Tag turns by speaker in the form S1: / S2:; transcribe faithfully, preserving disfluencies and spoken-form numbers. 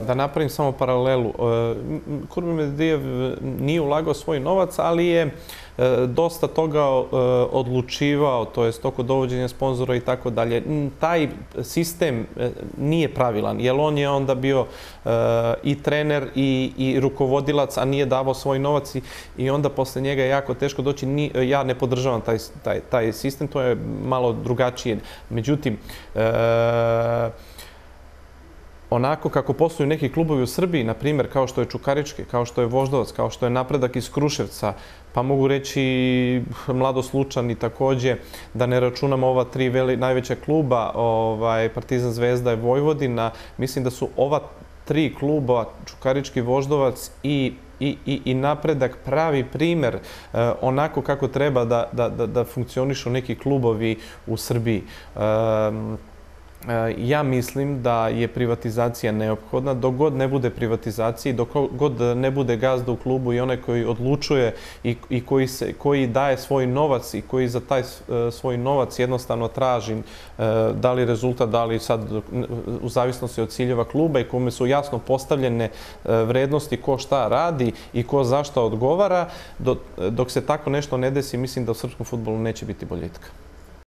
S1: da napravim samo paralelu. Kurban Medijev nije ulagao svoj novac, ali je dosta toga odlučivao, to jest oko dovođenja sponzora i tako dalje. Taj sistem nije pravilan, jer on je onda bio i trener i rukovodilac, a nije davao svoj novac i onda posle njega je jako teško doći. Ja ne podržavam taj sistem, to je malo drugačije. Međutim, onako kako posluju neki klubovi u Srbiji, na primjer kao što je Čukarički, kao što je Voždovac, kao što je Napredak iz Kruševca, pa mogu reći Mladost Lučani takođe, da ne računamo ova tri najveća kluba, Partizan, Zvezda i Vojvodina. Mislim da su ova tri kluba, Čukarički, Voždovac i i Napredak, pravi primer onako kako treba da funkcionišu neki klubovi u Srbiji. Ja mislim da je privatizacija neophodna. Dok god ne bude privatizacije, dok god ne bude gazda u klubu i onaj koji odlučuje i koji daje svoj novac i koji za taj svoj novac jednostavno traži da li rezultat, da li sad u zavisnosti od ciljeva kluba i kome su jasno postavljene vrednosti ko šta radi i ko za šta odgovara, dok se tako nešto ne desi, mislim da u srpskom fudbalu neće biti boljitka.